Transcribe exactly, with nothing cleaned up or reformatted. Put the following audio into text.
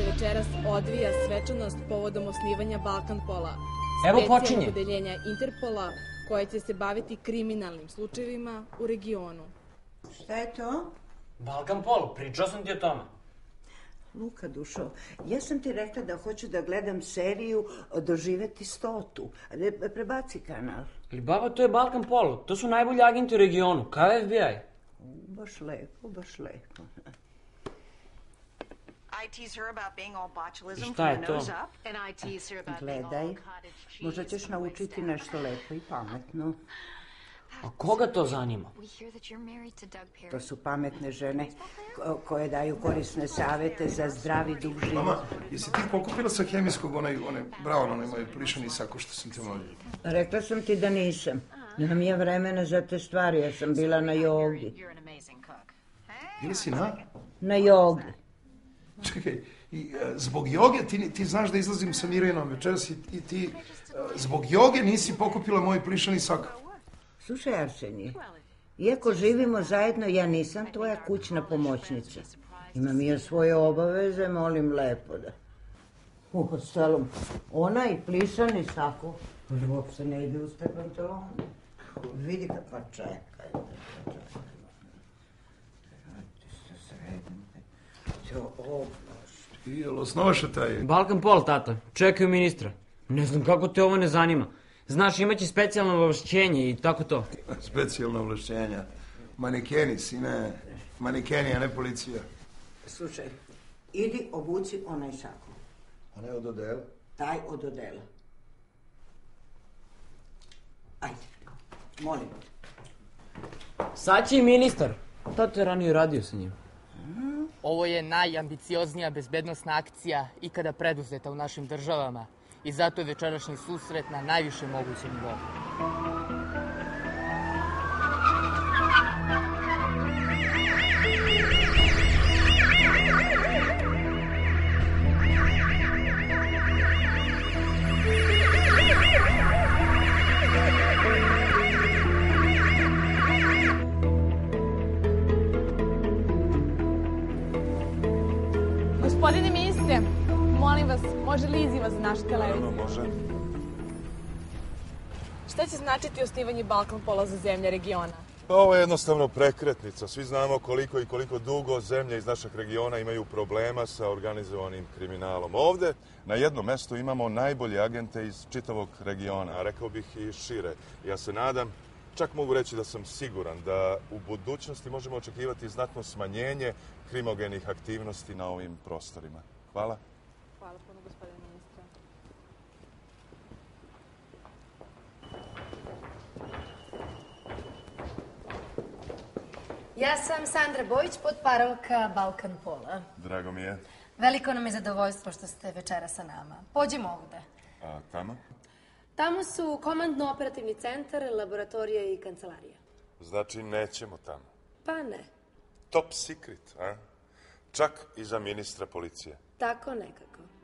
večeras odvija svečanost povodom osnivanja Balkanpola, Evo počinje. specijalnog odeljenja Interpola koje će se baviti kriminalnim slučajevima u regionu. Šta je to? Balkanpol, pričao sam ti o tome. Luka, dušo, ja sam ti rekla da hoću da gledam seriju Doživeti stotu. Prebaci kanal. Ali baba, to je Balkanpol, to su najbolji agenti u regionu, kao F B I. Baš lepo, baš lepo. Šta je to? Gledaj, možda ćeš naučiti nešto lepo i pametno. A koga to zanima? To su pametne žene koje daju korisne savete za zdravi dug život. Mama, jesi ti pokupila sa hemijskog onaj, onaj, bravo, onaj moj plišani sako što sam te molio? Rekla sam ti da nisam. Nemam ja vremena za te stvari, ja sam bila na jogi. Bila si na? Na jogi. Čekaj, i, uh, zbog joge ti, ti znaš da izlazim sa Mirenom večeras i, i ti uh, zbog joge nisi pokupila moj plišani sak. Slušaj, Arsenije, iako živimo zajedno, ja nisam tvoja kućna pomoćnica. Imam ja svoje obaveze, molim lepo da... U ostalom, onaj plišani sako uopšte ne ide uz te pantalone. Vidi ga, pa čekaj. Jel osnovaša taj... Balkanpol, tata, čekaju ministra. Ne znam kako te ovo ne zanima. Znaš, imaće specijalno ovlašćenje i tako to. Specijalno ovlašćenja. Manekeni, sine. Manekeni, a ne policija. Slušaj, idi obuci onaj sako. A ne od odela? Taj od odela. Ajde, molim. Sad će i ministar. Tato je ranije radio sa njim. Ovo je najambicioznija bezbednosna akcija ikada preduzeta u našim državama i zato je večerašnji susret na najvišem mogućem nivou. Gospodine ministre, molim vas, može li izjava za našu televiziju? Naravno, može. Šta će značiti osnivanje Balkanpola za zemlje regiona? Ovo je jednostavno prekretnica. Svi znamo koliko i koliko dugo zemlje iz našeg regiona imaju problema sa organizovanim kriminalom. Ovde na jednom mestu imamo najbolje agente iz čitavog regiona, a rekao bih i šire. Ja se nadam, čak mogu reći da sam siguran da u budućnosti možemo očekivati znatno smanjenje krimogenih aktivnosti na ovim prostorima. Hvala. Hvala puno, gospodine ministre. Ja sam Sandra Bojić, potparolka Balkanpola. Drago mi je. Veliko nam je zadovoljstvo što ste večera sa nama. Pođimo ovde. A tamo? Tamo su komandno-operativni centar, laboratorija i kancelarija. Znači nećemo tamo. Pa ne. Top secret, a? Čak i za ministra policije. Tako nekako.